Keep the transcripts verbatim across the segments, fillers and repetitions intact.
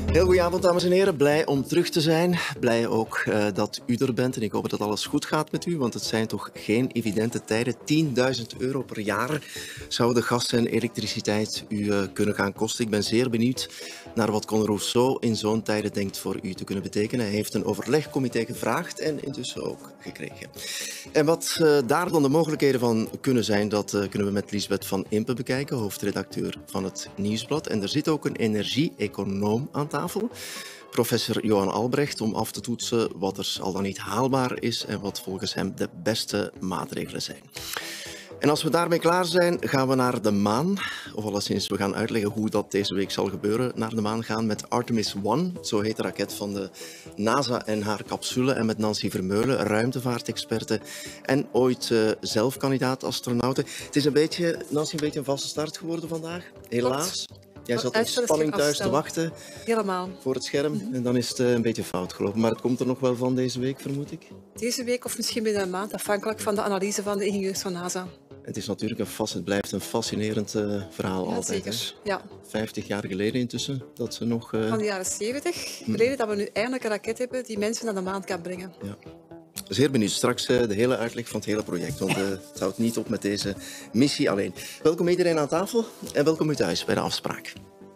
Heel goedenavond, dames en heren. Blij om terug te zijn. Blij ook uh, dat u er bent en ik hoop dat alles goed gaat met u, want het zijn toch geen evidente tijden. tienduizend euro per jaar zou de gas en elektriciteit u uh, kunnen gaan kosten. Ik ben zeer benieuwd naar wat Conor Rousseau in zo'n tijden denkt voor u te kunnen betekenen. Hij heeft een overlegcomité gevraagd en intussen ook gekregen. En wat uh, daar dan de mogelijkheden van kunnen zijn, dat uh, kunnen we met Liesbeth van Impe bekijken, hoofdredacteur van het Nieuwsblad. En er zit ook een energie-econoom aan tafel. Professor Johan Albrecht, om af te toetsen wat er al dan niet haalbaar is en wat volgens hem de beste maatregelen zijn. En als we daarmee klaar zijn, gaan we naar de maan. Of alleszins, we gaan uitleggen hoe dat deze week zal gebeuren. Naar de maan gaan met Artemis One, zo heet de raket van de NASA en haar capsule. En met Nancy Vermeulen, ruimtevaartexperte en ooit uh, zelf kandidaat-astronaute. Het is een beetje, Nancy, een beetje een vaste start geworden vandaag, helaas. Jij zat in spanning thuis te wachten Helemaal. voor het scherm mm-hmm. en dan is het uh, een beetje fout gelopen. Maar het komt er nog wel van deze week, vermoed ik? Deze week of misschien binnen een maand, afhankelijk van de analyse van de ingenieurs van NASA. Het is natuurlijk een vast, het blijft een fascinerend uh, verhaal ja, altijd. Zeker. Ja. Vijftig jaar geleden intussen dat ze nog... Uh... Van de jaren zeventig geleden dat we nu eindelijk een raket hebben die mensen naar de maan kan brengen. Ja. Zeer benieuwd. Straks uh, de hele uitleg van het hele project, want uh, het houdt niet op met deze missie alleen. Welkom iedereen aan tafel en welkom u thuis bij de afspraak.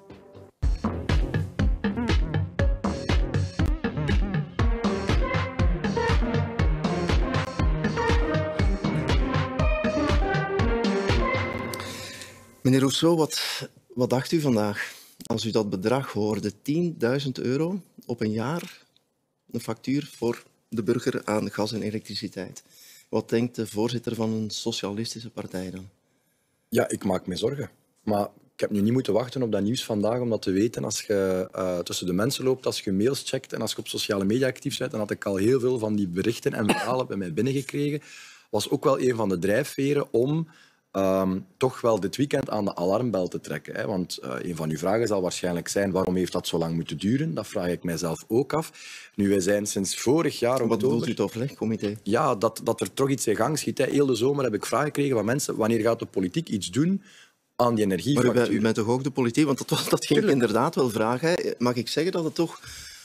Meneer Rousseau, wat, wat dacht u vandaag als u dat bedrag hoorde? tienduizend euro op een jaar, een factuur voor de burger aan gas en elektriciteit. Wat denkt de voorzitter van een socialistische partij dan? Ja, ik maak me zorgen. Maar ik heb nu niet moeten wachten op dat nieuws vandaag om dat te weten. Als je uh, tussen de mensen loopt, als je mails checkt en als je op sociale media actief bent, dan had ik al heel veel van die berichten en verhalen bij mij binnengekregen. Was ook wel een van de drijfveren om Um, toch wel dit weekend aan de alarmbel te trekken. Hè? Want uh, een van uw vragen zal waarschijnlijk zijn waarom heeft dat zo lang moeten duren? Dat vraag ik mijzelf ook af. Nu, wij zijn sinds vorig jaar... Wat bedoelt u het overlegcomité? Ja, dat, dat er toch iets in gang schiet. Hè? Heel de zomer heb ik vragen gekregen van mensen. Wanneer gaat de politiek iets doen aan die energiefactuur? Maar u, u bent toch ook de politiek? Want dat, dat ging ik inderdaad wel vragen. Hè? Mag ik zeggen dat het toch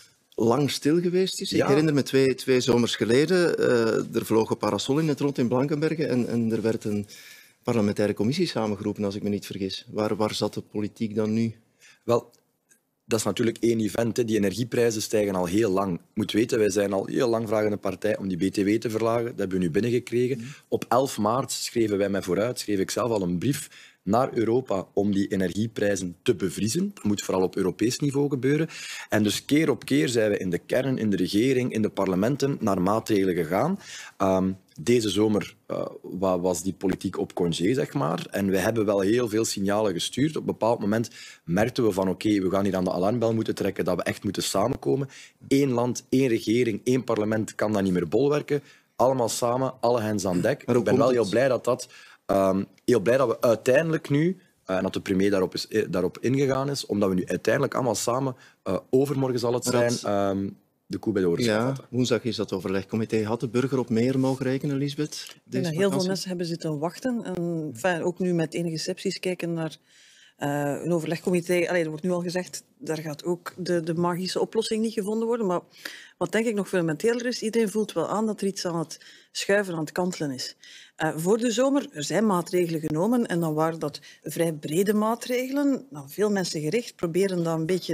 lang stil geweest is? Ja. Ik herinner me twee, twee zomers geleden. Uh, er vloog een parasol in het rond in Blankenberge en, en er werd een parlementaire commissie samengeroepen, als ik me niet vergis. Waar, waar zat de politiek dan nu? Wel, dat is natuurlijk één event. Hè. Die energieprijzen stijgen al heel lang. Je moet weten, wij zijn al heel lang vragende partij om die B T W te verlagen. Dat hebben we nu binnengekregen. Mm. Op elf maart schreven wij mij vooruit, schreef ik zelf al een brief naar Europa om die energieprijzen te bevriezen. Dat moet vooral op Europees niveau gebeuren. En dus keer op keer zijn we in de kern, in de regering, in de parlementen naar maatregelen gegaan. Um, Deze zomer uh, was die politiek op congé, zeg maar. En we hebben wel heel veel signalen gestuurd. Op een bepaald moment merkten we van oké, okay, we gaan hier aan de alarmbel moeten trekken, dat we echt moeten samenkomen. Eén land, één regering, één parlement kan dat niet meer bolwerken. Allemaal samen, alle hens aan dek. Ik ben wel heel blij dat dat... Um, heel blij dat we uiteindelijk nu, uh, en dat de premier daarop, is, daarop ingegaan is, omdat we nu uiteindelijk allemaal samen, uh, overmorgen zal het zijn, um, de koe bij de horens gaan vatten. Ja, woensdag is dat overlegcomité. Had de burger op meer mogen rekenen, Liesbeth? Ja, heel vakantie? Veel mensen hebben zitten wachten. En, enfin, ook nu met enige scepties kijken naar uh, een overlegcomité. Allee, er wordt nu al gezegd, daar gaat ook de, de magische oplossing niet gevonden worden. Maar wat denk ik nog fundamenteler is, iedereen voelt wel aan dat er iets aan het schuiven, aan het kantelen is. Uh, voor de zomer, er zijn maatregelen genomen en dan waren dat vrij brede maatregelen. Nou, veel mensen gericht proberen dat een beetje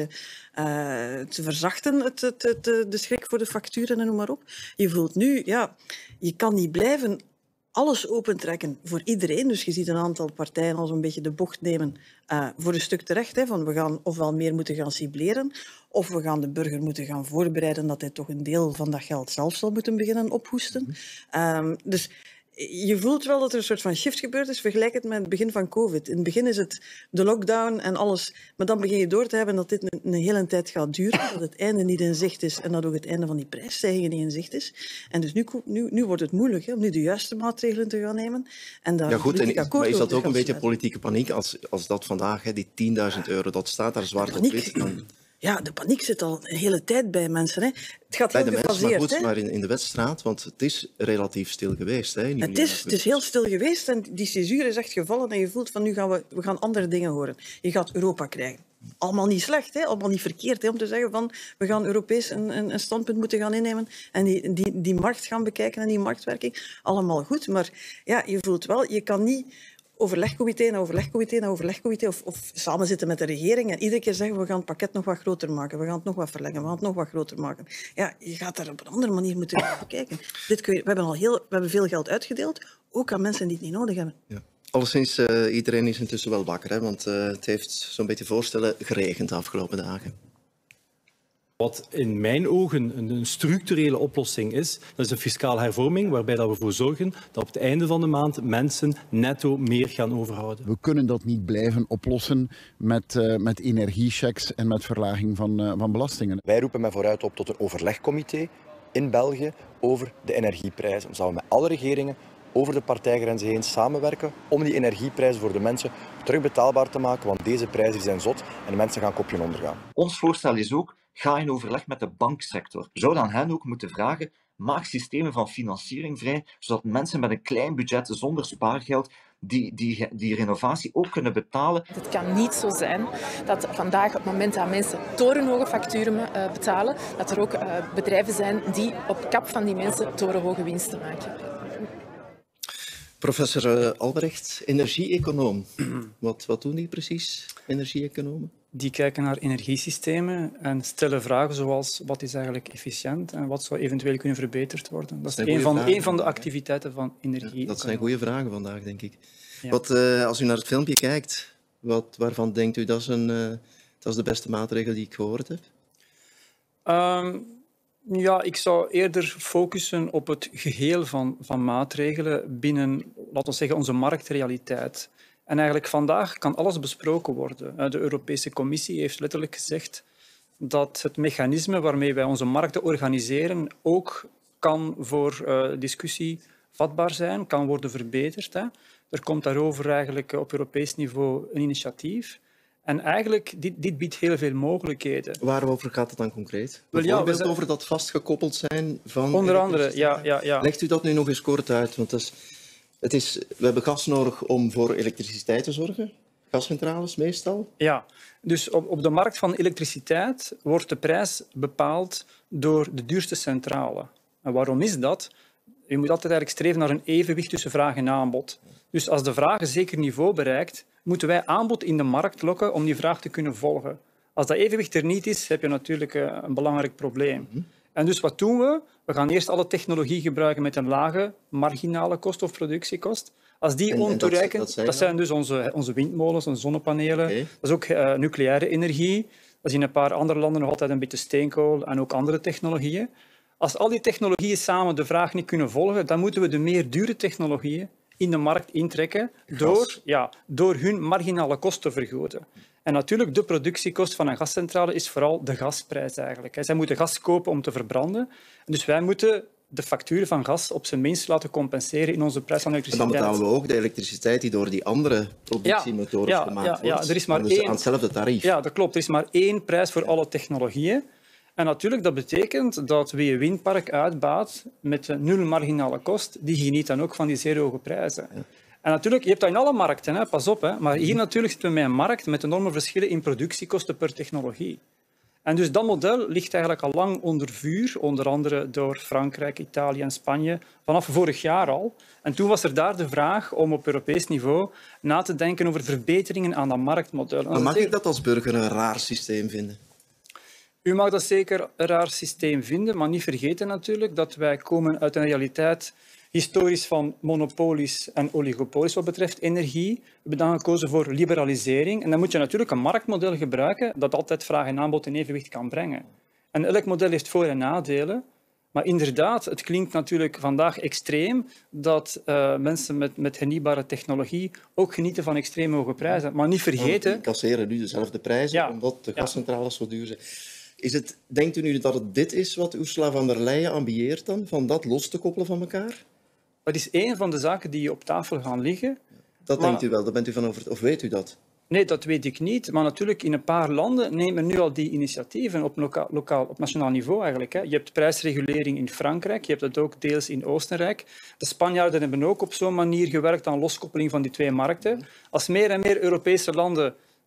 uh, te verzachten, het, het, het, de schrik voor de facturen en noem maar op. Je voelt nu, ja, je kan niet blijven alles opentrekken voor iedereen. Dus je ziet een aantal partijen al zo'n beetje de bocht nemen uh, voor een stuk terecht. Hè, van we gaan ofwel meer moeten gaan cibleren, of we gaan de burger moeten gaan voorbereiden dat hij toch een deel van dat geld zelf zal moeten beginnen ophoesten. Um, dus je voelt wel dat er een soort van shift gebeurd is. Vergelijk het met het begin van COVID. In het begin is het de lockdown en alles. Maar dan begin je door te hebben dat dit een, een hele tijd gaat duren. Dat het einde niet in zicht is en dat ook het einde van die prijsstijgingen niet in zicht is. En dus nu, nu, nu wordt het moeilijk hè, om nu de juiste maatregelen te gaan nemen. En daar ja goed, en, maar is dat ook een beetje politieke paniek als, als dat vandaag, hè, die tienduizend euro, dat staat daar zwart op wit? Ja, de paniek zit al een hele tijd bij mensen. Hè. Het gaat bij heel de mensen, maar goed, hè. maar in, in de Weststraat, want het is relatief stil geweest. Hè, het, is, het is heel stil geweest en die césuur is echt gevallen en je voelt van nu gaan we, we gaan andere dingen horen. Je gaat Europa krijgen. allemaal niet slecht, hè? Allemaal niet verkeerd, hè? Om te zeggen van we gaan Europees een, een, een standpunt moeten gaan innemen en die, die, die markt gaan bekijken en die marktwerking. Allemaal goed, maar ja, je voelt wel, je kan niet overlegcomité na overlegcomité na overlegcomité of, of samen zitten met de regering en iedere keer zeggen we gaan het pakket nog wat groter maken, we gaan het nog wat verlengen, we gaan het nog wat groter maken. Ja, je gaat daar op een andere manier moeten gaan bekijken. Dit kun je, we hebben al heel, we hebben veel geld uitgedeeld, ook aan mensen die het niet nodig hebben. Ja. Alleszins, uh, iedereen is intussen wel wakker, hè? Want uh, het heeft zo'n beetje voorstellen geregend de afgelopen dagen. Wat in mijn ogen een structurele oplossing is, dat is een fiscale hervorming waarbij we ervoor zorgen dat op het einde van de maand mensen netto meer gaan overhouden. We kunnen dat niet blijven oplossen met, uh, met energiechecks en met verlaging van, uh, van belastingen. Wij roepen mij vooruit op tot een overlegcomité in België over de energieprijzen. We zouden met alle regeringen over de partijgrenzen heen samenwerken om die energieprijzen voor de mensen terug betaalbaar te maken, want deze prijzen zijn zot en de mensen gaan kopje ondergaan. Ons voorstel is ook, ga in overleg met de banksector. We zouden aan hen ook moeten vragen, maak systemen van financiering vrij, zodat mensen met een klein budget zonder spaargeld die, die, die renovatie ook kunnen betalen. Het kan niet zo zijn dat vandaag op het moment dat mensen torenhoge facturen uh, betalen, dat er ook uh, bedrijven zijn die op kap van die mensen torenhoge winsten maken. Professor Albrecht, energie-econoom. Wat, wat doen die precies, energie-economen? Die kijken naar energiesystemen en stellen vragen zoals wat is eigenlijk efficiënt en wat zou eventueel kunnen verbeterd worden. Dat, dat is een van, een van de activiteiten van energie. Ja, dat zijn goede vragen vandaag, denk ik. Ja. Wat, uh, als u naar het filmpje kijkt, wat, waarvan denkt u dat is, een, uh, dat is de beste maatregel die ik gehoord heb? Um, ja, ik zou eerder focussen op het geheel van, van maatregelen binnen, laten we zeggen, onze marktrealiteit. En eigenlijk vandaag kan alles besproken worden. De Europese Commissie heeft letterlijk gezegd dat het mechanisme waarmee wij onze markten organiseren ook kan voor uh, discussie vatbaar zijn, kan worden verbeterd. Hè. Er komt daarover eigenlijk op Europees niveau een initiatief. En eigenlijk, dit, dit biedt heel veel mogelijkheden. Waarover gaat het dan concreet? Wel, ja, Bijvoorbeeld zijn... over dat vastgekoppeld zijn van... Onder andere, ja, ja, ja. Legt u dat nu nog eens kort uit? Want dat is, het is, we hebben gas nodig om voor elektriciteit te zorgen. Gascentrales meestal. Ja, dus op, op de markt van elektriciteit wordt de prijs bepaald door de duurste centrale. En waarom is dat? Je moet altijd eigenlijk streven naar een evenwicht tussen vraag en aanbod. Dus als de vraag een zeker niveau bereikt, moeten wij aanbod in de markt lokken om die vraag te kunnen volgen. Als dat evenwicht er niet is, heb je natuurlijk een belangrijk probleem. Mm-hmm. En dus wat doen we? We gaan eerst alle technologie gebruiken met een lage marginale kost of productiekost. Als die ontoereikend... Dat, dat, dat zijn dus onze, onze windmolens, onze zonnepanelen. Okay. Dat is ook uh, nucleaire energie. Dat is in een paar andere landen nog altijd een beetje steenkool en ook andere technologieën. Als al die technologieën samen de vraag niet kunnen volgen, dan moeten we de meer dure technologieën in de markt intrekken door, ja, door hun marginale kost te vergroten. En natuurlijk, de productiekost van een gascentrale is vooral de gasprijs eigenlijk. Zij moeten gas kopen om te verbranden. Dus wij moeten de factuur van gas op zijn minst laten compenseren in onze prijs van elektriciteit. En dan betalen we ook de elektriciteit die door die andere productiemethodes ja, ja, gemaakt ja, wordt. Ja, er is maar dus één, aan hetzelfde tarief. Ja, dat klopt. Er is maar één prijs voor alle technologieën. En natuurlijk, dat betekent dat wie een windpark uitbaat met een nul marginale kost, die geniet dan ook van die zeer hoge prijzen. Ja. En natuurlijk, je hebt dat in alle markten, hè, pas op. Hè, maar hier natuurlijk zitten we met een markt met enorme verschillen in productiekosten per technologie. En dus dat model ligt eigenlijk al lang onder vuur, onder andere door Frankrijk, Italië en Spanje, vanaf vorig jaar al. En toen was er daar de vraag om op Europees niveau na te denken over verbeteringen aan dat marktmodel. Maar mag ik dat als burger een raar systeem vinden? U mag dat zeker een raar systeem vinden, maar niet vergeten natuurlijk dat wij komen uit een realiteit historisch van monopolies en oligopolies wat betreft energie. We hebben dan gekozen voor liberalisering. En dan moet je natuurlijk een marktmodel gebruiken dat altijd vraag en aanbod in evenwicht kan brengen. En elk model heeft voor- en nadelen. Maar inderdaad, het klinkt natuurlijk vandaag extreem dat uh, mensen met, met hernieuwbare technologie ook genieten van extreem hoge prijzen. Maar niet vergeten... Die kasseren nu dezelfde prijzen, ja, omdat de gascentrales ja. zo duur zijn. Is het, denkt u nu dat het dit is wat Ursula von der Leyen ambieert dan, van dat los te koppelen van elkaar? Dat is één van de zaken die op tafel gaan liggen. Dat maar... denkt u wel, daar bent u van over, of weet u dat? Nee, dat weet ik niet. Maar natuurlijk, in een paar landen nemen nu al die initiatieven op, lokaal, lokaal, op nationaal niveau eigenlijk. Hè. Je hebt prijsregulering in Frankrijk, je hebt dat ook deels in Oostenrijk. De Spanjaarden hebben ook op zo'n manier gewerkt aan loskoppeling van die twee markten. Als meer en meer Europese landen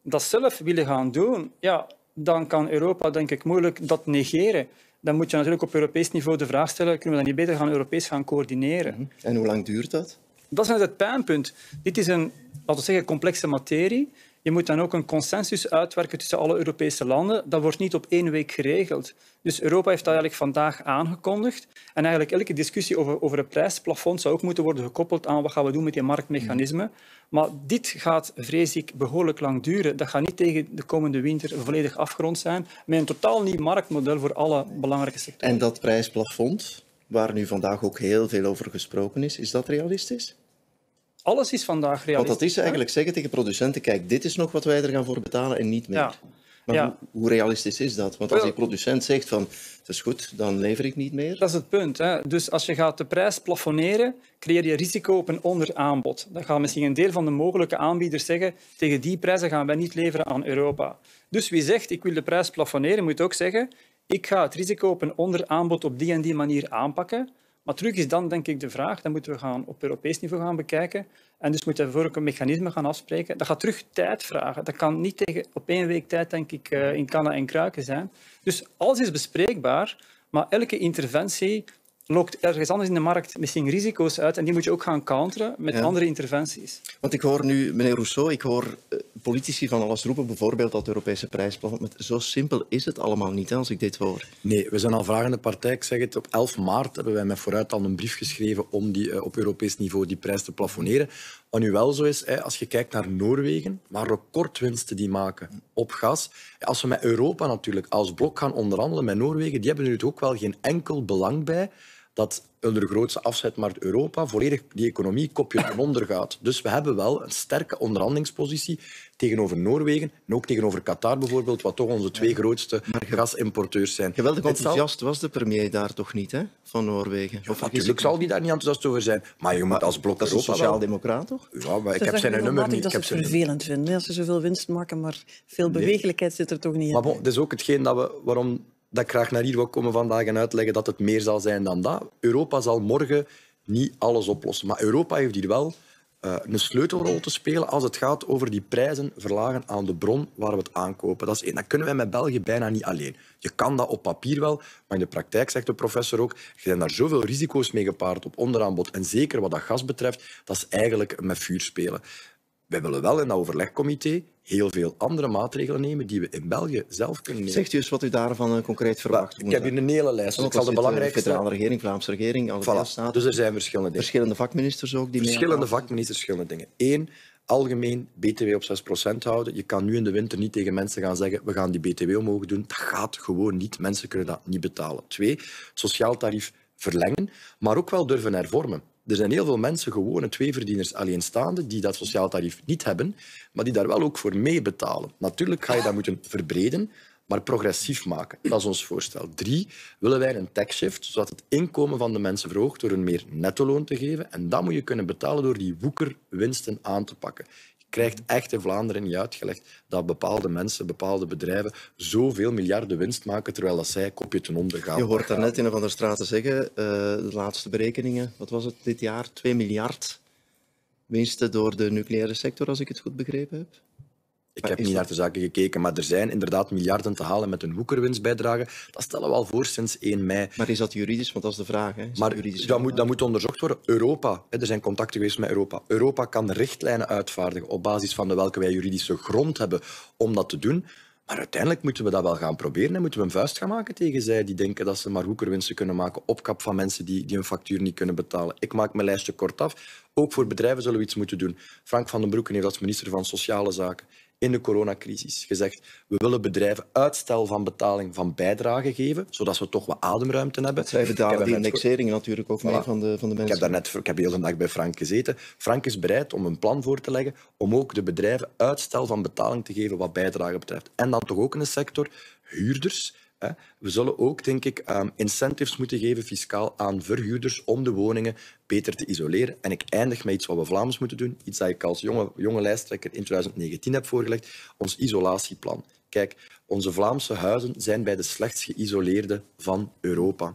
dat zelf willen gaan doen, ja, dan kan Europa denk ik moeilijk dat negeren. Dan moet je natuurlijk op Europees niveau de vraag stellen, kunnen we dat niet beter gaan Europees gaan coördineren? En hoe lang duurt dat? Dat is net het pijnpunt. Dit is een, laten we zeggen, complexe materie. Je moet dan ook een consensus uitwerken tussen alle Europese landen. Dat wordt niet op één week geregeld. Dus Europa heeft dat eigenlijk vandaag aangekondigd. En eigenlijk elke discussie over, over een prijsplafond zou ook moeten worden gekoppeld aan wat gaan we doen met die marktmechanismen. Maar dit gaat, vrees ik, behoorlijk lang duren. Dat gaat niet tegen de komende winter volledig afgerond zijn. Met een totaal nieuw marktmodel voor alle belangrijke sectoren. En dat prijsplafond, waar nu vandaag ook heel veel over gesproken is, is dat realistisch? Alles is vandaag realistisch. Want dat is eigenlijk zeggen tegen producenten, kijk, dit is nog wat wij er gaan voor betalen en niet meer. Ja. Maar Ja. hoe, hoe realistisch is dat? Want als die producent zegt van, het is goed, dan lever ik niet meer. Dat is het punt. Hè. Dus als je gaat de prijs plafonneren, creëer je risico op een onderaanbod. Dan gaan misschien een deel van de mogelijke aanbieders zeggen, tegen die prijzen gaan wij niet leveren aan Europa. Dus wie zegt, ik wil de prijs plafonneren, moet ook zeggen, ik ga het risico op een onderaanbod op die en die manier aanpakken. Maar terug is dan, denk ik, de vraag, dat moeten we gaan op Europees niveau gaan bekijken. En dus moeten we voor ook een mechanisme gaan afspreken. Dat gaat terug tijd vragen. Dat kan niet tegen, op één week tijd, denk ik, in kannen en kruiken zijn. Dus alles is bespreekbaar, maar elke interventie lokt ergens anders in de markt misschien risico's uit en die moet je ook gaan counteren met Ja. andere interventies. Want ik hoor nu, meneer Rousseau, ik hoor uh, politici van alles roepen, bijvoorbeeld dat Europese prijsplafond. Maar zo simpel is het allemaal niet, hè, als ik dit hoor. Nee, we zijn al vragende partij. Ik zeg het, op elf maart hebben wij met Vooruit al een brief geschreven om die, uh, op Europees niveau die prijs te plafonneren. Wat nu wel zo is, hè, als je kijkt naar Noorwegen, waar recordwinsten die maken op gas. Als we met Europa natuurlijk als blok gaan onderhandelen met Noorwegen, die hebben er nu ook wel geen enkel belang bij dat de grootste afzetmarkt Europa volledig die economie kopje ten onder gaat. Dus we hebben wel een sterke onderhandelingspositie tegenover Noorwegen en ook tegenover Qatar bijvoorbeeld, wat toch onze twee grootste gasimporteurs zijn. Geweldig Dit zal- enthousiast was de premier daar toch niet, hè, van Noorwegen? Of vergis Natuurlijk ik zal me? die daar niet enthousiast over zijn. Maar je moet als blok Dat is een Europa wel- sociaal-democraat, toch? Ja, maar ik Ze heb zijn zeggen nummer regelmatig niet. dat Ik ze heb het zijn... vervelend vinden als ze zoveel winst maken, maar veel bewegelijkheid zit er toch niet in. Maar bon, dat is ook hetgeen dat we, waarom dat ik graag naar hier wil komen vandaag en uitleggen dat het meer zal zijn dan dat. Europa zal morgen niet alles oplossen. Maar Europa heeft hier wel uh, een sleutelrol te spelen als het gaat over die prijzen verlagen aan de bron waar we het aankopen. Dat is één. Dat kunnen wij met België bijna niet alleen. Je kan dat op papier wel, maar in de praktijk, zegt de professor ook, er zijn daar zoveel risico's mee gepaard op onderaanbod. En zeker wat dat gas betreft, dat is eigenlijk met vuur spelen. Wij willen wel in dat overlegcomité heel veel andere maatregelen nemen die we in België zelf kunnen nemen. Zegt u eens wat u daarvan uh, concreet verwacht? Ik heb hier een hele lijst. Want Ik zal de er zit, uh, belangrijkste... federale regering, Vlaamse regering, alle Voilà. deelstaten. Dus er zijn verschillende dingen. Verschillende vakministers ook die mee aan Verschillende tafel vakministers, verschillende dingen. Eén, algemeen B T W op zes procent houden. Je kan nu in de winter niet tegen mensen gaan zeggen we gaan die B T W omhoog doen. Dat gaat gewoon niet. Mensen kunnen dat niet betalen. Twee, sociaal tarief verlengen, maar ook wel durven hervormen. Er zijn heel veel mensen, gewone tweeverdieners, alleenstaande, die dat sociaal tarief niet hebben, maar die daar wel ook voor mee betalen. Natuurlijk ga je dat moeten verbreden, maar progressief maken. Dat is ons voorstel. Drie, willen wij een tax shift, zodat het inkomen van de mensen verhoogt door een meer nettoloon te geven. En dat moet je kunnen betalen door die woekerwinsten aan te pakken. Je krijgt echt in Vlaanderen niet uitgelegd dat bepaalde mensen, bepaalde bedrijven zoveel miljarden winst maken, terwijl dat zij kopje ten onder gaan. Je hoort daarnet in van der Straten zeggen, uh, de laatste berekeningen, wat was het dit jaar? twee miljard winsten door de nucleaire sector, als ik het goed begrepen heb. Ik heb niet naar de zaken gekeken, maar er zijn inderdaad miljarden te halen met een woekerwinstbijdrage. Dat stellen we al voor sinds één mei. Maar is dat juridisch? Want dat is de vraag. Hè? Is maar dat, juridisch dat, moet, dat moet onderzocht worden. Europa, hè, er zijn contacten geweest met Europa. Europa kan richtlijnen uitvaardigen op basis van de welke wij juridische grond hebben om dat te doen. Maar uiteindelijk moeten we dat wel gaan proberen en moeten we een vuist gaan maken tegen zij die denken dat ze maar woekerwinsten kunnen maken, opkap van mensen die, die hun factuur niet kunnen betalen. Ik maak mijn lijstje kort af. Ook voor bedrijven zullen we iets moeten doen. Frank van den Broeke heeft als minister van Sociale Zaken in de coronacrisis gezegd, we willen bedrijven uitstel van betaling van bijdrage geven, zodat we toch wat ademruimte hebben. Zij betalen die net- indexering natuurlijk ook mee Voilà. van de, van de mensen. Ik heb, daarnet, ik heb heel de dag bij Frank gezeten. Frank is bereid om een plan voor te leggen om ook de bedrijven uitstel van betaling te geven wat bijdrage betreft. En dan toch ook in de sector huurders. Hè. We zullen ook, denk ik, um, incentives moeten geven fiscaal aan verhuurders om de woningen beter te isoleren. En ik eindig met iets wat we Vlaams moeten doen. Iets dat ik als jonge, jonge lijsttrekker in twintig negentien heb voorgelegd. Ons isolatieplan. Kijk, onze Vlaamse huizen zijn bij de slechtst geïsoleerde van Europa.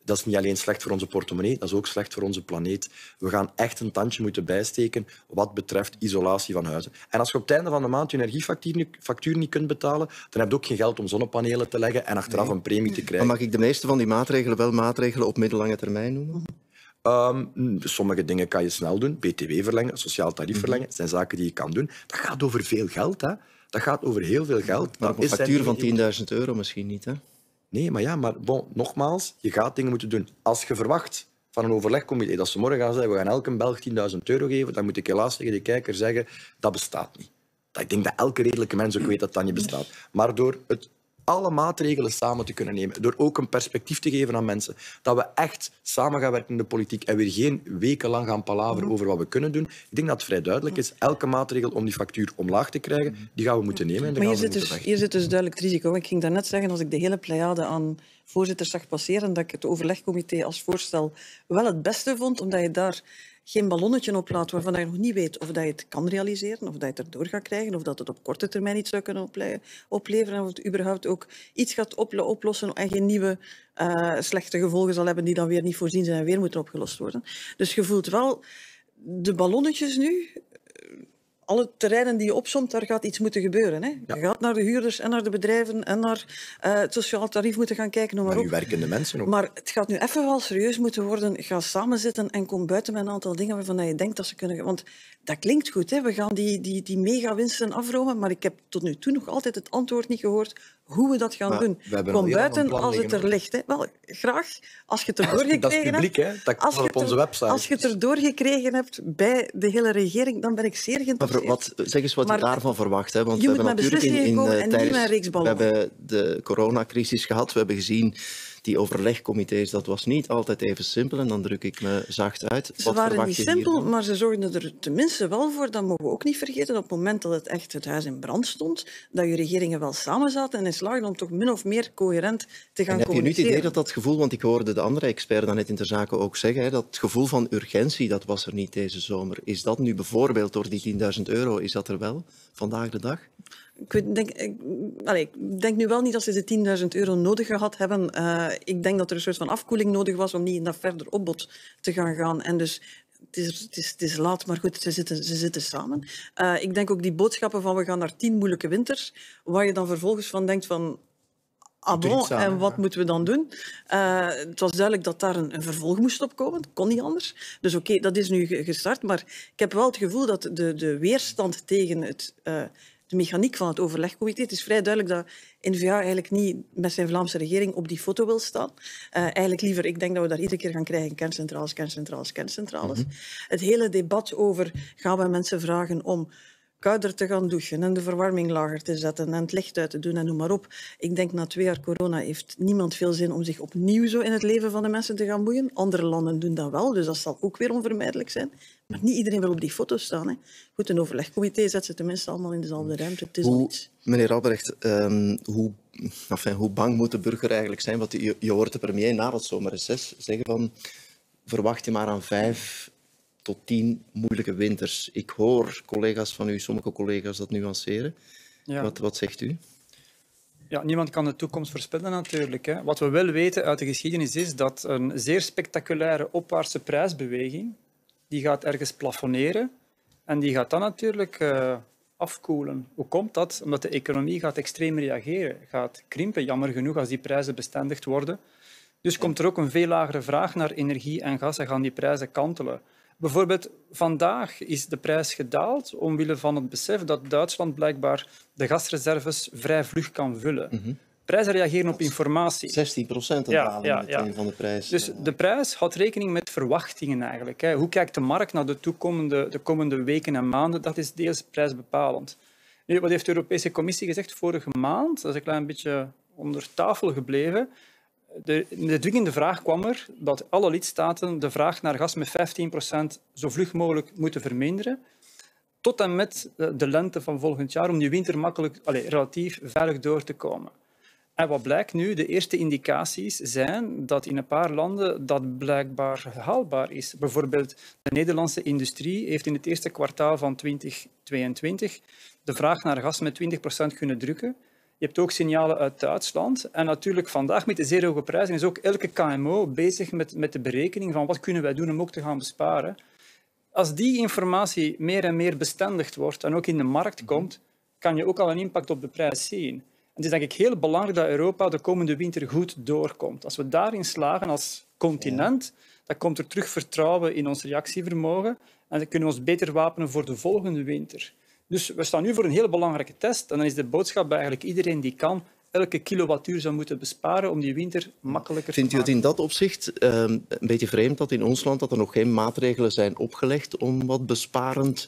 Dat is niet alleen slecht voor onze portemonnee, dat is ook slecht voor onze planeet. We gaan echt een tandje moeten bijsteken wat betreft isolatie van huizen. En als je op het einde van de maand je energiefactuur niet, factuur niet kunt betalen, dan heb je ook geen geld om zonnepanelen te leggen en achteraf een premie te krijgen. Maar mag ik de meeste van die maatregelen wel maatregelen op middellange termijn noemen? Um, sommige dingen kan je snel doen. B T W verlengen, sociaal tarief verlengen, dat zijn zaken die je kan doen. Dat gaat over veel geld, hè. Dat gaat over heel veel geld. Maar op een factuur van tienduizend euro misschien niet, hè? Nee, maar ja, maar bon, nogmaals, je gaat dingen moeten doen. Als je verwacht van een overlegcomité dat ze morgen gaan zeggen we gaan elke Belg tienduizend euro geven, dan moet ik helaas tegen de kijker zeggen dat bestaat niet. Ik denk dat elke redelijke mens ook weet dat dat niet bestaat. Maar door het alle maatregelen samen te kunnen nemen, door ook een perspectief te geven aan mensen, dat we echt samen gaan werken in de politiek en weer geen wekenlang gaan palaveren over wat we kunnen doen. Ik denk dat het vrij duidelijk is. Elke maatregel om die factuur omlaag te krijgen, die gaan we moeten nemen. En maar hier gaan we zit, dus, hier zit dus duidelijk het risico. Ik ging daarnet zeggen, als ik de hele pleiade aan voorzitters zag passeren, dat ik het overlegcomité als voorstel wel het beste vond, omdat je daar geen ballonnetje oplaat waarvan je nog niet weet of dat je het kan realiseren, of dat je het erdoor gaat krijgen, of dat het op korte termijn iets zou kunnen opleveren, of het überhaupt ook iets gaat oplossen en geen nieuwe uh, slechte gevolgen zal hebben die dan weer niet voorzien zijn en weer moeten opgelost worden. Dus je voelt wel de ballonnetjes nu. Alle terreinen die je opsomt, daar gaat iets moeten gebeuren. Hè? Ja. Je gaat naar de huurders en naar de bedrijven en naar uh, het sociaal tarief moeten gaan kijken. Noem maar maar op. uw werkende mensen ook. Maar het gaat nu even wel serieus moeten worden. Ga samenzitten en kom buiten met een aantal dingen waarvan je denkt dat ze kunnen... Want dat klinkt goed, hè? We gaan die, die, die mega-winsten afromen, maar ik heb tot nu toe nog altijd het antwoord niet gehoord hoe we dat gaan maar doen. Kom buiten als het er ligt. Hè? Wel, graag. Als je het erdoor gekregen dat is publiek, hebt... hè? Dat kan op onze website. Als je het erdoor gekregen hebt bij de hele regering, dan ben ik zeer geïnteresseerd. Maar wat, zeg eens wat maar je daarvan verwacht. Hè? Want je we moet hebben met natuurlijk in, in, komen uh, en tijdens, niet met een reeks we ballonnen. hebben de coronacrisis gehad. We hebben gezien, die overlegcomité's, dat was niet altijd even simpel. En dan druk ik me zacht uit. Ze wat waren niet je simpel, hiervan? maar ze zorgden er tenminste wel voor, dat mogen we ook niet vergeten, op het moment dat het echt het huis in brand stond, dat je regeringen wel samen zaten en in slaagden om toch min of meer coherent te gaan En heb je nu het communiceren. idee dat dat gevoel, want ik hoorde de andere expert dan net in ter zake ook zeggen, hè, dat het gevoel van urgentie, dat was er niet deze zomer. Is dat nu bijvoorbeeld door die tienduizend euro, is dat er wel vandaag de dag? Ik denk, ik, allez, ik denk nu wel niet dat ze de tienduizend euro nodig gehad hebben. Uh, ik denk dat er een soort van afkoeling nodig was om niet in dat verder opbod te gaan gaan. En dus het is, het is, het is laat, maar goed, ze zitten, ze zitten samen. Uh, ik denk ook die boodschappen van we gaan naar tien moeilijke winters, waar je dan vervolgens van denkt van... Ah bon, en wat moeten we dan doen? Uh, het was duidelijk dat daar een, een vervolg moest op komen. Dat kon niet anders. Dus oké, okay, dat is nu gestart. Maar ik heb wel het gevoel dat de, de weerstand tegen het... Uh, de mechaniek van het overlegcomité. Het is vrij duidelijk dat N V A eigenlijk niet met zijn Vlaamse regering op die foto wil staan. Uh, eigenlijk liever, ik denk dat we daar iedere keer gaan krijgen, kerncentrales, kerncentrales, kerncentrales. Mm-hmm. Het hele debat over, gaan we mensen vragen om kouder te gaan douchen en de verwarming lager te zetten en het licht uit te doen en noem maar op. Ik denk na twee jaar corona heeft niemand veel zin om zich opnieuw zo in het leven van de mensen te gaan boeien. Andere landen doen dat wel, dus dat zal ook weer onvermijdelijk zijn. Maar niet iedereen wil op die foto staan. Hè. Goed, een overlegcomité zet ze tenminste allemaal in dezelfde ruimte. Het is hoe, iets. Meneer Albrecht, um, hoe, enfin, hoe bang moet de burger eigenlijk zijn? Want je, je hoort de premier na het zomerreces zeggen van verwacht je maar aan vijf tot tien moeilijke winters. Ik hoor collega's van u, sommige collega's, dat nuanceren. Ja. Wat, wat zegt u? Ja, niemand kan de toekomst voorspellen natuurlijk. Hè. Wat we wel weten uit de geschiedenis is dat een zeer spectaculaire opwaartse prijsbeweging die gaat ergens plafonneren en die gaat dan natuurlijk uh, afkoelen. Hoe komt dat? Omdat de economie gaat extreem reageren, gaat krimpen, jammer genoeg, als die prijzen bestendigd worden. Dus komt er ook een veel lagere vraag naar energie en gas en gaan die prijzen kantelen. Bijvoorbeeld, vandaag is de prijs gedaald omwille van het besef dat Duitsland blijkbaar de gasreserves vrij vlug kan vullen. Mm-hmm. Prijzen reageren op informatie. zestien procent een ja, daling ja, meteen ja. van de prijs. Dus de prijs houdt rekening met verwachtingen eigenlijk. Hè. Hoe kijkt de markt naar de toekomende de komende weken en maanden? Dat is deels prijsbepalend. Nu, wat heeft de Europese Commissie gezegd vorige maand? Dat is een klein beetje onder tafel gebleven. De, de dwingende vraag kwam er dat alle lidstaten de vraag naar gas met vijftien procent zo vlug mogelijk moeten verminderen, tot en met de lente van volgend jaar, om die winter makkelijk, allez, relatief veilig door te komen. En wat blijkt nu? De eerste indicaties zijn dat in een paar landen dat blijkbaar haalbaar is. Bijvoorbeeld de Nederlandse industrie heeft in het eerste kwartaal van twintig tweeëntwintig de vraag naar gas met twintig procent kunnen drukken. Je hebt ook signalen uit Duitsland. En natuurlijk, vandaag met de zeer hoge prijzen is ook elke K M O bezig met, met de berekening van wat kunnen wij doen om ook te gaan besparen. Als die informatie meer en meer bestendigd wordt en ook in de markt komt, kan je ook al een impact op de prijs zien. En het is denk ik heel belangrijk dat Europa de komende winter goed doorkomt. Als we daarin slagen als continent, dan komt er terug vertrouwen in ons reactievermogen en dan kunnen we ons beter wapenen voor de volgende winter. Dus we staan nu voor een heel belangrijke test en dan is de boodschap bij eigenlijk iedereen die kan elke kilowattuur zou moeten besparen om die winter makkelijker Vindt te u maken. het in dat opzicht uh, een beetje vreemd dat in ons land dat er nog geen maatregelen zijn opgelegd om wat besparend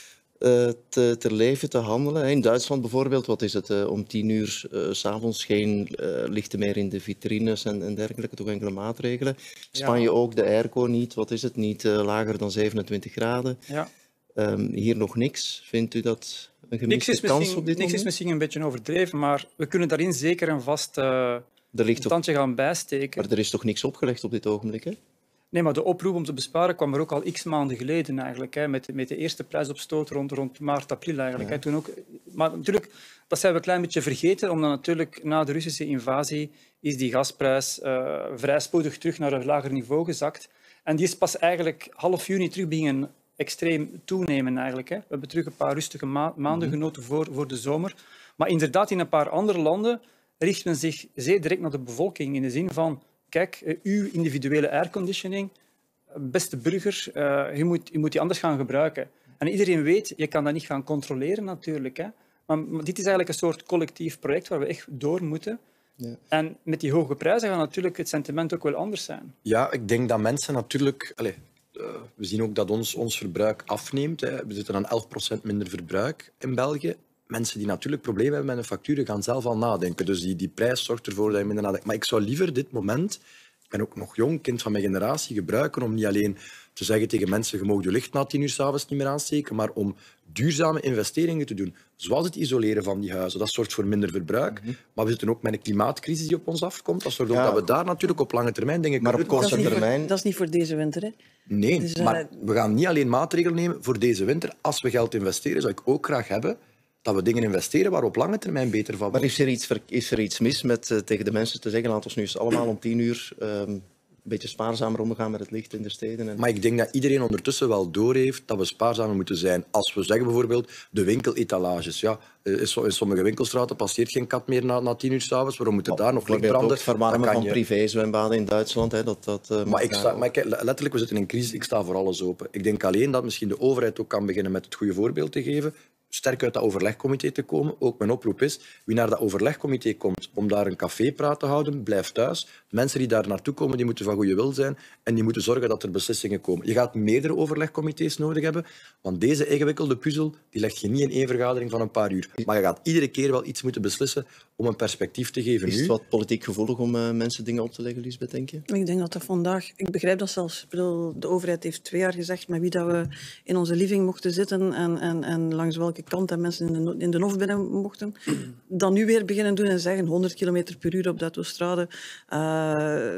uh, te, te leven, te handelen? In Duitsland bijvoorbeeld, wat is het, uh, om tien uur uh, 's avonds geen uh, lichten meer in de vitrines en, en dergelijke, toch enkele maatregelen. Spanje ja. ook, de airco niet, wat is het, niet uh, lager dan zevenentwintig graden. Ja. Um, hier nog niks. Vindt u dat een gemiste kans op dit niks moment? is misschien een beetje overdreven, maar we kunnen daarin zeker een vast uh, standje gaan bijsteken. Maar er is toch niks opgelegd op dit ogenblik, hè? Nee, maar de oproep om te besparen kwam er ook al x maanden geleden eigenlijk, hè, met, met de eerste prijsopstoot rond, rond maart, april eigenlijk. Ja. Hè, toen ook, maar natuurlijk, dat zijn we een klein beetje vergeten, omdat natuurlijk na de Russische invasie is die gasprijs uh, vrij spoedig terug naar een lager niveau gezakt. En die is pas eigenlijk half juni terug beginnen extreem toenemen eigenlijk. Hè. We hebben terug een paar rustige ma maanden genoten voor, voor de zomer. Maar inderdaad, in een paar andere landen richt men zich zeer direct naar de bevolking in de zin van kijk, uw individuele airconditioning, beste burger, uh, je, moet, je moet die anders gaan gebruiken. En iedereen weet, je kan dat niet gaan controleren natuurlijk. Hè. Maar, maar dit is eigenlijk een soort collectief project waar we echt door moeten. Ja. En met die hoge prijzen gaat natuurlijk het sentiment ook wel anders zijn. Ja, ik denk dat mensen natuurlijk... Allez, uh, we zien ook dat ons, ons verbruik afneemt. Hè. We zitten aan elf procent minder verbruik in België. Mensen die natuurlijk problemen hebben met hun facturen gaan zelf al nadenken. Dus die, die prijs zorgt ervoor dat je minder nadenkt. Maar ik zou liever dit moment, ik ben ook nog jong, kind van mijn generatie, gebruiken om niet alleen te zeggen tegen mensen je mag je licht na tien uur 's avonds niet meer aansteken, maar om duurzame investeringen te doen. Zoals het isoleren van die huizen. Dat zorgt voor minder verbruik. Mm-hmm. Maar we zitten ook met een klimaatcrisis die op ons afkomt. Dat zorgt ook ja. dat we daar natuurlijk op lange termijn dingen maar kunnen op korte termijn... Dat is niet voor deze winter, hè? Nee, dus, uh... maar we gaan niet alleen maatregelen nemen voor deze winter. Als we geld investeren, zou ik ook graag hebben dat we dingen investeren waar op lange termijn beter van worden. Maar is er iets, is er iets mis met uh, tegen de mensen te zeggen, laten we nu eens allemaal om tien uur um, een beetje spaarzamer omgaan met het licht in de steden? En... Maar ik denk dat iedereen ondertussen wel doorheeft dat we spaarzamer moeten zijn. Als we zeggen bijvoorbeeld de winkeletalages. Ja, in sommige winkelstraten passeert geen kat meer na, na tien uur 's avonds. Waarom moeten daar nog licht branden? Het verwarmen van je... privézwembaden in Duitsland. Hè, dat, dat, uh, maar ik sta, maar kijk, letterlijk, we zitten in een crisis. Ik sta voor alles open. Ik denk alleen dat misschien de overheid ook kan beginnen met het goede voorbeeld te geven. Sterk uit dat overlegcomité te komen. Ook mijn oproep is, wie naar dat overlegcomité komt om daar een cafépraat te houden, blijf thuis. De mensen die daar naartoe komen, die moeten van goede wil zijn en die moeten zorgen dat er beslissingen komen. Je gaat meerdere overlegcomité's nodig hebben, want deze ingewikkelde puzzel die leg je niet in één vergadering van een paar uur. Maar je gaat iedere keer wel iets moeten beslissen om een perspectief te geven. Is het wat politiek gevoelig om uh, mensen dingen op te leggen, Lisbeth, denk je? Ik denk dat dat vandaag... Ik begrijp dat zelfs. De overheid heeft twee jaar gezegd met wie dat we in onze living mochten zitten en, en, en langs welke kant en mensen in de, in de Hof binnen mochten, dan nu weer beginnen doen en zeggen honderd kilometer per uur op de autostrade. Uh,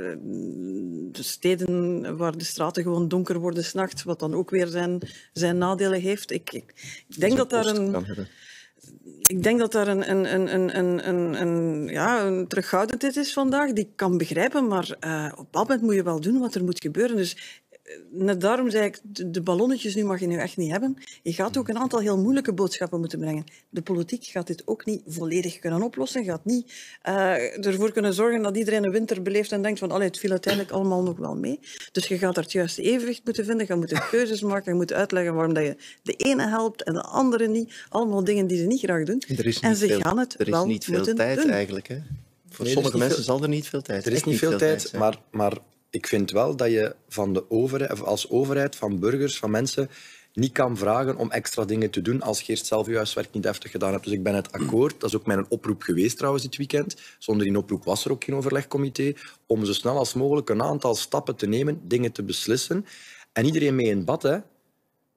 de steden waar de straten gewoon donker worden 's nachts, wat dan ook weer zijn, zijn nadelen heeft. Ik, ik, ik denk dat, dat daar een... Ik denk dat daar een, een, een, een, een, een, ja, een terughoudendheid is vandaag, die ik kan begrijpen, maar uh, op dat moment moet je wel doen wat er moet gebeuren. Dus net daarom zei ik, de ballonnetjes nu mag je nu echt niet hebben. Je gaat ook een aantal heel moeilijke boodschappen moeten brengen. De politiek gaat dit ook niet volledig kunnen oplossen. Gaat niet uh, ervoor kunnen zorgen dat iedereen een winter beleeft en denkt van allee, het viel uiteindelijk allemaal nog wel mee. Dus je gaat daar het juiste evenwicht moeten vinden. Je moet keuzes maken. Je moet uitleggen waarom dat je de ene helpt en de andere niet. Allemaal dingen die ze niet graag doen. En ze veel, gaan het er is wel niet veel tijd doen. Eigenlijk. Hè? Voor nee, sommige mensen veel, zal er niet veel tijd zijn. Er is niet veel, veel tijd, tijd maar... maar ik vind wel dat je van de overheid, of als overheid, van burgers, van mensen, niet kan vragen om extra dingen te doen als je eerst zelf je huiswerk niet deftig gedaan hebt. Dus ik ben het akkoord, dat is ook mijn oproep geweest trouwens dit weekend, zonder die oproep was er ook geen overlegcomité, om zo snel als mogelijk een aantal stappen te nemen, dingen te beslissen. En iedereen mee in bad, hè.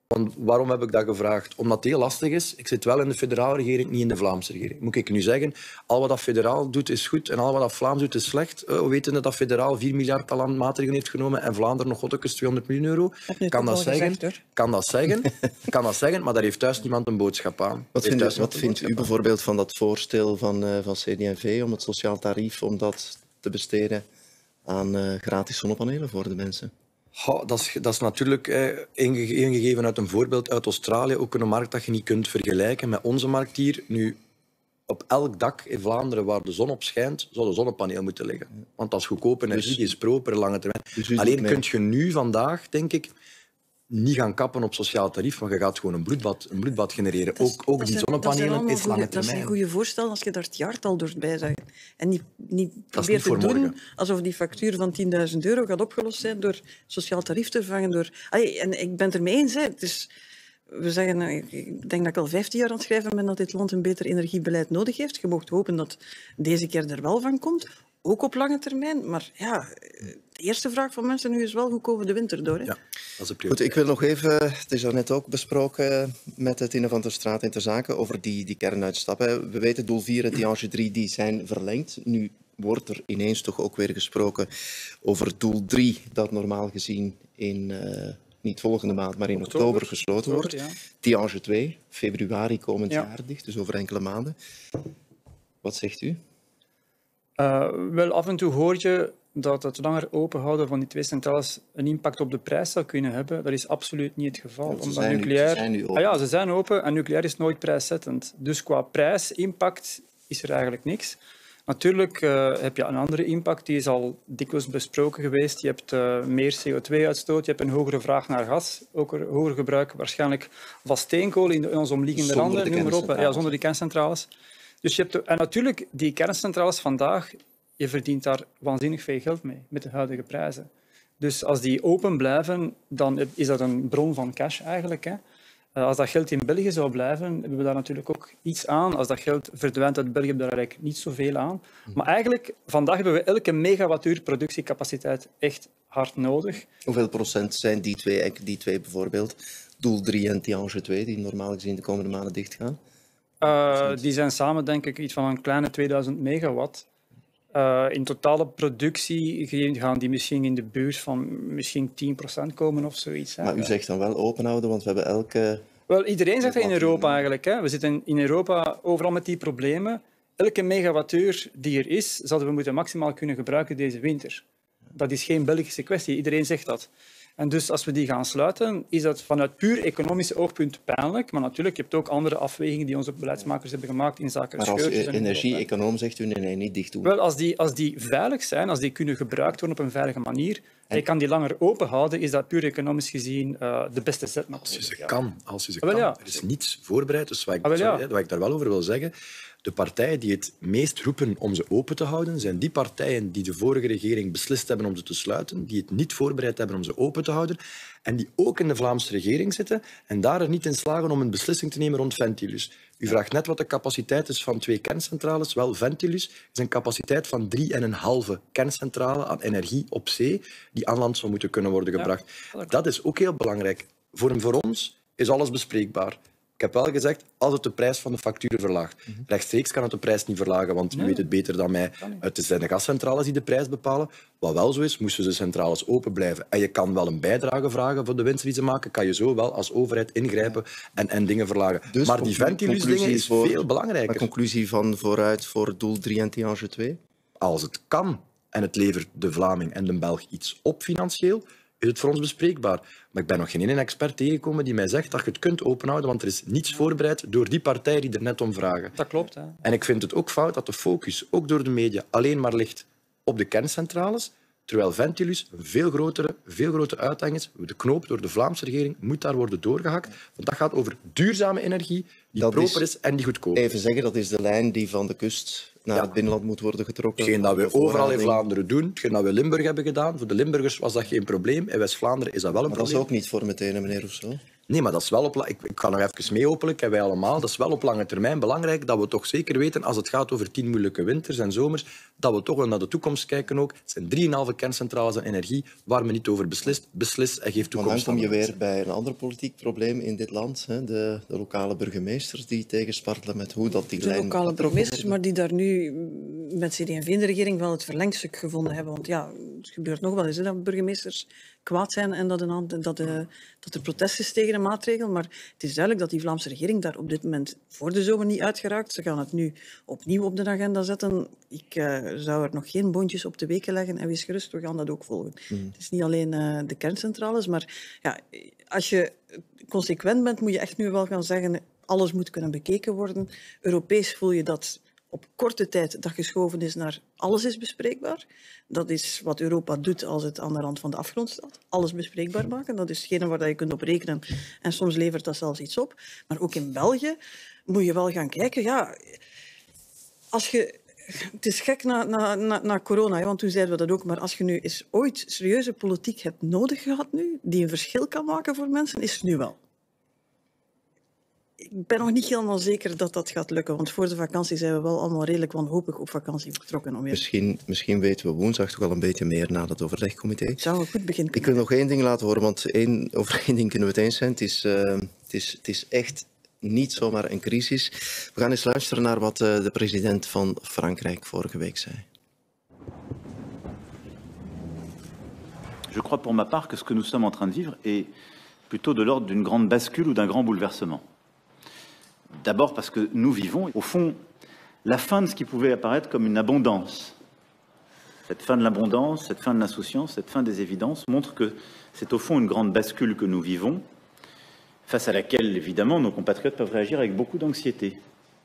Want waarom heb ik dat gevraagd? Omdat het heel lastig is. Ik zit wel in de federale regering, niet in de Vlaamse regering. Moet ik nu zeggen, al wat dat federaal doet is goed en al wat dat Vlaams doet is slecht. Uh, we weten dat federaal vier miljard aan maatregelen heeft genomen en Vlaanderen nog godtekens tweehonderd miljoen euro. Kan dat, zeggen, gezegd, kan dat zeggen? Kan dat zeggen, maar daar heeft thuis niemand een boodschap aan. Wat vindt, u, wat vindt u bijvoorbeeld van dat voorstel van, uh, van C D en V om het sociaal tarief om dat te besteden aan uh, gratis zonnepanelen voor de mensen? Oh, dat, is, dat is natuurlijk eh, ingegeven uit een voorbeeld uit Australië, ook een markt dat je niet kunt vergelijken met onze markt hier. Nu, op elk dak in Vlaanderen waar de zon op schijnt, zou een zonnepaneel moeten liggen. Want dat is goedkope energie, dus, die is proper, lange termijn. Dus Alleen kun je nu vandaag, denk ik, niet gaan kappen op sociaal tarief, maar je gaat gewoon een bloedbad, een bloedbad genereren. Is, ook ook die zonnepanelen is lange termijn. Dat is een goede voorstel als je daar het jaartal doorbij zegt. En niet, niet probeert te doen morgen. Alsof die factuur van tienduizend euro gaat opgelost zijn door sociaal tarief te vervangen. Door... Allee, en ik ben het ermee eens. Hè. Het is... We zeggen, ik denk dat ik al vijftien jaar aan het schrijven ben dat dit land een beter energiebeleid nodig heeft. Je mag hopen dat deze keer er wel van komt. Ook op lange termijn. Maar ja, de eerste vraag van mensen nu is wel, hoe komen we de winter door? Hè? Ja, dat is Goed, ik wil nog even, het is daarnet ook besproken met het Tine van der Straat in ter zake, over die, die kernuitstappen. We weten, doel vier en Tihange drie die zijn verlengd. Nu wordt er ineens toch ook weer gesproken over doel drie, dat normaal gezien in, uh, niet volgende maand, maar in oktober, oktober gesloten wordt. Ja. Tihange twee, februari komend ja. jaar dicht, dus over enkele maanden. Wat zegt u? Uh, wel, af en toe hoor je dat het langer openhouden van die twee centrales een impact op de prijs zou kunnen hebben. Dat is absoluut niet het geval. Ja, ze, Omdat zijn nucleair... nu, ze zijn nu open. Ah ja, ze zijn open en nucleair is nooit prijszettend. Dus qua prijsimpact is er eigenlijk niks. Natuurlijk uh, heb je een andere impact, die is al dikwijls besproken geweest. Je hebt uh, meer C O twee uitstoot, je hebt een hogere vraag naar gas, ook een hoger gebruik waarschijnlijk van steenkool in, de, in onze omliggende zonder landen, noem maar op. Ja, zonder die kerncentrales. Dus je hebt de, en natuurlijk, die kerncentrales vandaag, je verdient daar waanzinnig veel geld mee, met de huidige prijzen. Dus als die open blijven, dan is dat een bron van cash eigenlijk. Hè. Als dat geld in België zou blijven, hebben we daar natuurlijk ook iets aan. Als dat geld verdwijnt uit België, hebben we daar eigenlijk niet zoveel aan. Maar eigenlijk, vandaag hebben we elke megawattuur productiecapaciteit echt hard nodig. Hoeveel procent zijn die twee, die twee bijvoorbeeld? Doel drie en Tihange twee, die normaal gezien de komende maanden dichtgaan? Uh, die zijn samen, denk ik, iets van een kleine tweeduizend megawatt. Uh, in totale productie gaan die misschien in de buurt van misschien tien procent komen of zoiets. Hè. Maar u zegt dan wel openhouden, want we hebben elke... Wel, iedereen zegt dat in Europa eigenlijk. Hè. We zitten in Europa overal met die problemen. Elke megawattuur die er is, zouden we moeten maximaal kunnen gebruiken deze winter. Dat is geen Belgische kwestie, iedereen zegt dat. En dus als we die gaan sluiten, is dat vanuit puur economisch oogpunt pijnlijk. Maar natuurlijk, je hebt ook andere afwegingen die onze beleidsmakers hebben gemaakt in zaken scheurtjes. Maar als energie-econoom zegt u nee, nee, niet dicht doen. Wel, als die, als die veilig zijn, als die kunnen gebruikt worden op een veilige manier, en je kan die langer open houden, is dat puur economisch gezien uh, de beste zet. Als je ze kan. Als je ze kan. Ja. Er is niets voorbereid. Dus wat ik, sorry, ja. wat ik daar wel over wil zeggen... De partijen die het meest roepen om ze open te houden, zijn die partijen die de vorige regering beslist hebben om ze te sluiten, die het niet voorbereid hebben om ze open te houden, en die ook in de Vlaamse regering zitten en daar er niet in slagen om een beslissing te nemen rond Ventilus. U vraagt net wat de capaciteit is van twee kerncentrales. Wel, Ventilus is een capaciteit van drie en een halve kerncentrale aan energie op zee, die aan land zou moeten kunnen worden gebracht. Ja, dat is ook heel belangrijk. Voor, voor ons is alles bespreekbaar. Ik heb wel gezegd, als het de prijs van de facturen verlaagt. Mm-hmm. Rechtstreeks kan het de prijs niet verlagen, want u nee. weet het beter dan mij. Het zijn de gascentrales die de prijs bepalen. Wat wel zo is, moesten de centrales open blijven. En je kan wel een bijdrage vragen voor de winst die ze maken, kan je zo wel als overheid ingrijpen en, en dingen verlagen. Dus maar die Ventilus-dingen is voor, veel belangrijker. De conclusie van vooruit voor doel drie en Tihange twee? Als het kan en het levert de Vlaming en de Belg iets op financieel, is het voor ons bespreekbaar. Maar ik ben nog geen ene expert tegengekomen die mij zegt dat je het kunt openhouden, want er is niets voorbereid door die partijen die er net om vragen. Dat klopt. Hè. En ik vind het ook fout dat de focus, ook door de media, alleen maar ligt op de kerncentrales, terwijl Ventilus een veel grotere, veel grotere uitdaging is. De knoop door de Vlaamse regering moet daar worden doorgehakt, want dat gaat over duurzame energie die dat proper is, is en die goedkoop is. Even zeggen, dat is de lijn die van de kust naar ja. het binnenland moet worden getrokken. Hetgeen dat we overal in Vlaanderen doen, hetgeen dat we in Limburg hebben gedaan. Voor de Limburgers was dat geen probleem. In West-Vlaanderen is dat wel een maar probleem. Dat is ook niet voor meteen, meneer Rousseau. Nee, maar dat is wel op... Ik, ik ga nog even mee hopelijk, en wij allemaal. Dat is wel op lange termijn belangrijk dat we toch zeker weten, als het gaat over tien moeilijke winters en zomers, dat we toch wel naar de toekomst kijken ook. Het zijn drieënhalve kerncentrales aan energie waar men niet over beslist. Beslis en geeft toekomst. Maar dan kom je weer bij een ander politiek probleem in dit land. Hè? De, de lokale burgemeesters die tegenspartelen met hoe dat die De lijn... lokale burgemeesters, maar die daar nu met C D en V in de regering wel het verlengstuk gevonden hebben. Want ja, het gebeurt nog wel eens hè, dat burgemeesters kwaad zijn en dat, een, dat, de, dat er protest is tegen een maatregel. Maar het is duidelijk dat die Vlaamse regering daar op dit moment voor de zomer niet uit geraakt. Ze gaan het nu opnieuw op de agenda zetten. Ik uh, zou er nog geen boontjes op de weken leggen en wees gerust, we gaan dat ook volgen. Mm. Het is niet alleen uh, de kerncentrales, maar ja, als je consequent bent, moet je echt nu wel gaan zeggen, alles moet kunnen bekeken worden. Europees voel je dat op korte tijd dat geschoven is naar alles is bespreekbaar. Dat is wat Europa doet als het aan de rand van de afgrond staat. Alles bespreekbaar maken. Dat is hetgene waar je kunt op rekenen. En soms levert dat zelfs iets op. Maar ook in België moet je wel gaan kijken. Ja, als je... Het is gek na, na, na, na corona, hè, want toen zeiden we dat ook. Maar als je nu eens ooit serieuze politiek hebt nodig gehad nu, die een verschil kan maken voor mensen, is het nu wel. Ik ben nog niet helemaal zeker dat dat gaat lukken, want voor de vakantie zijn we wel allemaal redelijk wanhopig op vakantie vertrokken. Om weer... misschien, misschien weten we woensdag toch wel een beetje meer na het overlegcomité. Zou een goed begin kunnen. Ik wil nog één ding laten horen, want één, over één ding kunnen we het eens zijn. Het is, uh, het is, het is echt niet zomaar een crisis. We gaan eens luisteren naar wat uh, de president van Frankrijk vorige week zei. Je crois pour ma part que ce que nous sommes en train de vivre est plutôt de l'ordre d'une grande bascule ou d'un grand bouleversement. D'abord parce que nous vivons, au fond, la fin de ce qui pouvait apparaître comme une abondance. Cette fin de l'abondance, cette fin de l'insouciance, cette fin des évidences montre que c'est au fond une grande bascule que nous vivons, face à laquelle, évidemment, nos compatriotes peuvent réagir avec beaucoup d'anxiété.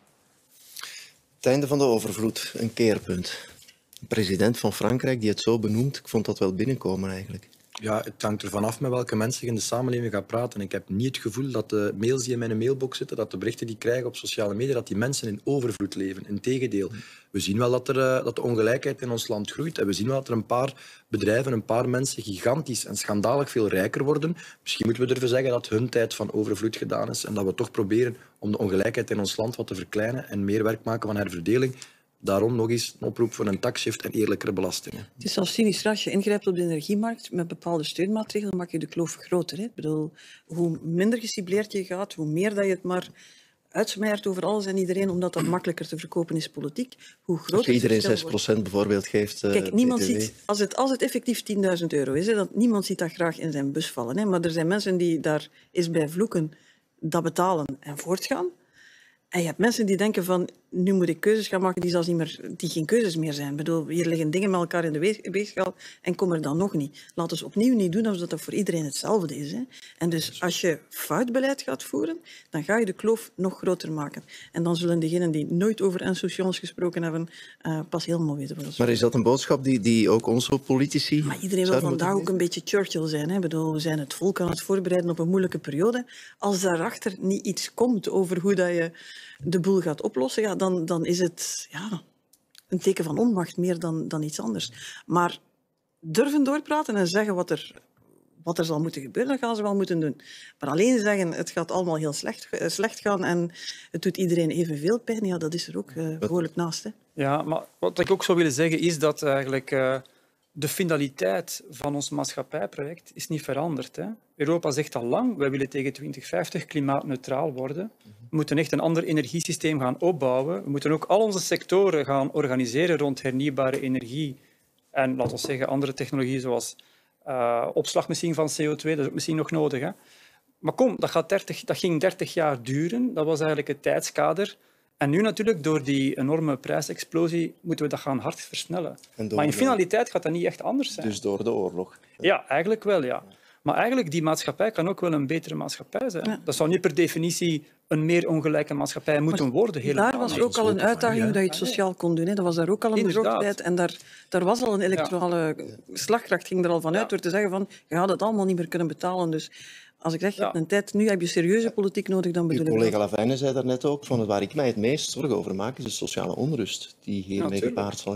Het einde van de overvloed, een keerpunt. De president van Frankrijk die het zo benoemt, ik vond dat wel binnenkomen eigenlijk. Ja, het hangt ervan af met welke mensen je in de samenleving gaat praten. Ik heb niet het gevoel dat de mails die in mijn mailbox zitten, dat de berichten die ik krijg op sociale media, dat die mensen in overvloed leven. Integendeel. We zien wel dat, er, dat de ongelijkheid in ons land groeit. En we zien wel dat er een paar bedrijven, een paar mensen gigantisch en schandalig veel rijker worden. Misschien moeten we durven zeggen dat hun tijd van overvloed gedaan is en dat we toch proberen om de ongelijkheid in ons land wat te verkleinen en meer werk maken van herverdeling. Daarom nog eens een oproep voor een taxshift en eerlijkere belastingen. Het is zelfs cynisch, als je ingrijpt op de energiemarkt met bepaalde steunmaatregelen, maak je de kloof groter. Hè? Ik bedoel, hoe minder gecibleerd je gaat, hoe meer dat je het maar uitsmijert over alles en iedereen, omdat dat makkelijker te verkopen is politiek, hoe groter als je iedereen zes procent bijvoorbeeld geeft... Uh, Kijk, niemand ziet, als, het, als het effectief tienduizend euro is, hè, dat, niemand ziet dat graag in zijn bus vallen. Hè? Maar er zijn mensen die daar eens bij vloeken, dat betalen en voortgaan. En je hebt mensen die denken van, nu moet ik keuzes gaan maken die, zelfs niet meer, die geen keuzes meer zijn. Ik bedoel, hier liggen dingen met elkaar in de weegschaal en kom er dan nog niet. Laten we opnieuw niet doen alsof dat voor iedereen hetzelfde is. Hè. En dus als je fout beleid gaat voeren, dan ga je de kloof nog groter maken. En dan zullen degenen die nooit over insouciance gesproken hebben, uh, pas helemaal weten wat dat is. Maar is dat een boodschap die, die ook onze politici... Maar iedereen wil vandaag ook een beetje Churchill zijn. Hè. Ik bedoel, we zijn het volk aan het voorbereiden op een moeilijke periode. Als daarachter niet iets komt over hoe dat je de boel gaat oplossen, ja, dan, dan is het ja, een teken van onmacht meer dan, dan iets anders. Maar durven doorpraten en zeggen wat er, wat er zal moeten gebeuren, dat gaan ze wel moeten doen. Maar alleen zeggen, het gaat allemaal heel slecht, slecht gaan en het doet iedereen evenveel pijn, ja, dat is er ook uh, behoorlijk naast. Hè. Ja, maar wat ik ook zou willen zeggen is dat eigenlijk uh, de finaliteit van ons maatschappijproject is niet veranderd. Hè. Europa zegt al lang, wij willen tegen twintig vijftig klimaatneutraal worden. We moeten echt een ander energiesysteem gaan opbouwen. We moeten ook al onze sectoren gaan organiseren rond hernieuwbare energie en, laten we zeggen, andere technologieën zoals uh, opslag misschien van C O twee. Dat is ook misschien nog nodig. Hè. Maar kom, dat, gaat dertig, dat ging dertig jaar duren. Dat was eigenlijk het tijdskader. En nu natuurlijk, door die enorme prijsexplosie, moeten we dat gaan hard versnellen. Maar in finaliteit gaat dat niet echt anders zijn. Dus door de oorlog? Ja, eigenlijk wel, ja. Maar eigenlijk, die maatschappij kan ook wel een betere maatschappij zijn. Ja. Dat zou niet per definitie een meer ongelijke maatschappij moeten maar worden. Helemaal. Daar was ook al een uitdaging hoe je het sociaal kon doen. Hè. Dat was daar ook al een bezochtheid. En daar, daar was al een electorale ja. slagkracht, ging er al vanuit, ja. door te zeggen van, je gaat het allemaal niet meer kunnen betalen. Dus als ik zeg, je hebt een tijd, nu heb je serieuze politiek nodig, dan bedoel ik... Uw collega Lavijnen zei daarnet ook, van waar ik mij het meest zorgen over maak, is de sociale onrust die hiermee ja, gepaard zal gaan.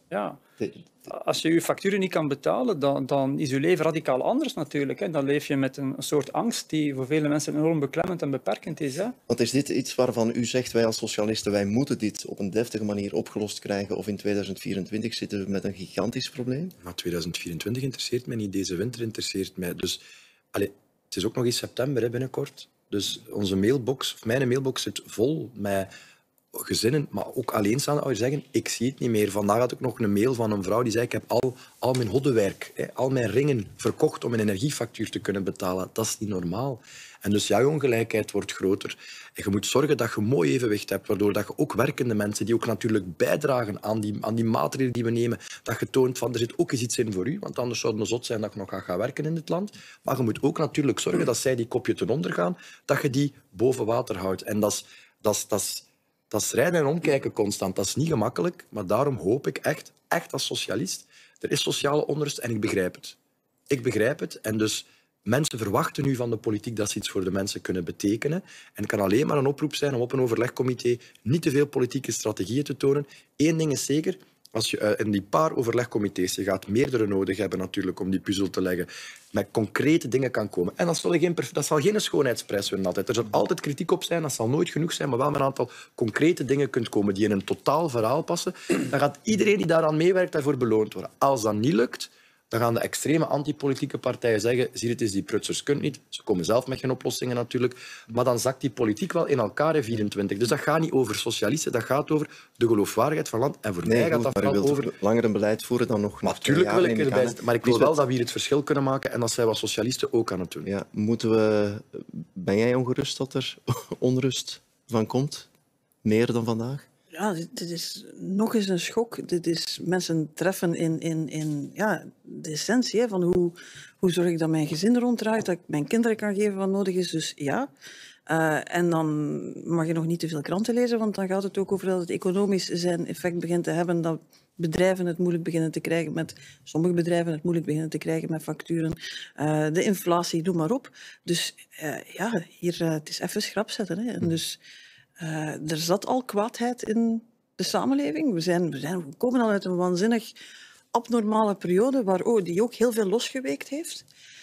Ja. Als je je facturen niet kan betalen, dan, dan is je leven radicaal anders natuurlijk. Hè. Dan leef je met een, een soort angst die voor vele mensen enorm beklemmend en beperkend is. Hè. Want is dit iets waarvan u zegt, wij als socialisten, wij moeten dit op een deftige manier opgelost krijgen, of in tweeduizend vierentwintig zitten we met een gigantisch probleem? Maar tweeduizend vierentwintig interesseert mij niet, deze winter interesseert mij. Dus, allez, het is ook nog eens september hè, binnenkort. Dus onze mailbox, of mijn mailbox zit vol met gezinnen, maar ook alleenstaande ouders zeggen, ik zie het niet meer. Vandaag had ik nog een mail van een vrouw die zei, ik heb al, al mijn hoddenwerk, hè, al mijn ringen verkocht om een energiefactuur te kunnen betalen. Dat is niet normaal. En dus ja, je ongelijkheid wordt groter. En je moet zorgen dat je een mooi evenwicht hebt, waardoor dat je ook werkende mensen, die ook natuurlijk bijdragen aan die, aan die maatregelen die we nemen, dat je toont van, er zit ook eens iets in voor u, want anders zou het zot zijn dat je nog gaat gaan werken in dit land. Maar je moet ook natuurlijk zorgen dat zij die kopje ten onder gaan, dat je die boven water houdt. En dat is... Dat is, dat is Dat is rijden en omkijken constant. Dat is niet gemakkelijk, maar daarom hoop ik echt, echt als socialist, er is sociale onrust en ik begrijp het. Ik begrijp het en dus mensen verwachten nu van de politiek dat ze iets voor de mensen kunnen betekenen. En het kan alleen maar een oproep zijn om op een overlegcomité niet te veel politieke strategieën te tonen. Eén ding is zeker, als je uh, in die paar overlegcomité's, je gaat meerdere nodig hebben natuurlijk om die puzzel te leggen, met concrete dingen kan komen. En dat zal geen, dat zal geen schoonheidsprijs winnen altijd. Er zal altijd kritiek op zijn, dat zal nooit genoeg zijn, maar wel met een aantal concrete dingen kunt komen die in een totaal verhaal passen. Dan gaat iedereen die daaraan meewerkt daarvoor beloond worden. Als dat niet lukt, dan gaan de extreme antipolitieke partijen zeggen, zie het is die prutsers kunt niet. Ze komen zelf met geen oplossingen natuurlijk. Maar dan zakt die politiek wel in elkaar in vierentwintig. Dus dat gaat niet over socialisten, dat gaat over de geloofwaardigheid van het land. En voor nee, mij gaat goed, dat maar vooral over... langer een beleid voeren dan nog... Natuurlijk wil ik erbij zitten, maar ik wil wel dat we hier het verschil kunnen maken en dat zij wat socialisten ook aan het doen. Ja, moeten we... Ben jij ongerust dat er onrust van komt? Meer dan vandaag? Ja, dit is nog eens een schok. Dit is mensen treffen in, in, in ja, de essentie hè, van hoe, hoe zorg ik dat mijn gezin ronddraait, dat ik mijn kinderen kan geven wat nodig is. Dus ja. Uh, en dan mag je nog niet te veel kranten lezen, want dan gaat het ook over dat het economisch zijn effect begint te hebben, dat bedrijven het moeilijk beginnen te krijgen met... Sommige bedrijven het moeilijk beginnen te krijgen met facturen. Uh, de inflatie, doe maar op. Dus uh, ja, hier, uh, het is even schrap zetten. Hè. En dus... Uh, er zat al kwaadheid in de samenleving. We, zijn, we, zijn, we komen al uit een waanzinnig abnormale periode waar, oh, die ook heel veel losgeweekt heeft.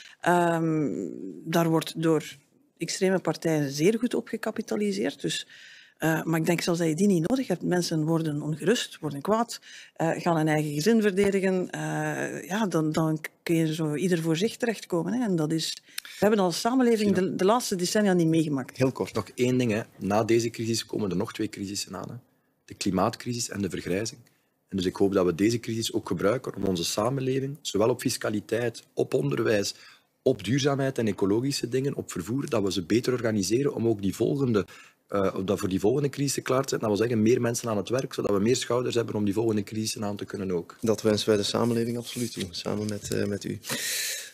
Um, daar wordt door extreme partijen zeer goed op gecapitaliseerd. Dus, uh, maar ik denk zelfs dat je die niet nodig hebt. Mensen worden ongerust, worden kwaad, uh, gaan hun eigen gezin verdedigen. Uh, ja, dan, dan kun je zo ieder voor zich terechtkomen. Hè. En dat is... We hebben als samenleving de, de laatste decennia niet meegemaakt. Heel kort, nog één ding. Hè. Na deze crisis komen er nog twee crisissen aan. Hè. De klimaatcrisis en de vergrijzing. En dus ik hoop dat we deze crisis ook gebruiken om onze samenleving, zowel op fiscaliteit, op onderwijs, op duurzaamheid en ecologische dingen, op vervoer, dat we ze beter organiseren om ook die volgende, uh, dat voor die volgende crisis klaar te zijn. Dat wil zeggen, meer mensen aan het werk, zodat we meer schouders hebben om die volgende crisis aan te kunnen ook. Dat wensen wij de samenleving absoluut toe, samen met, uh, met u.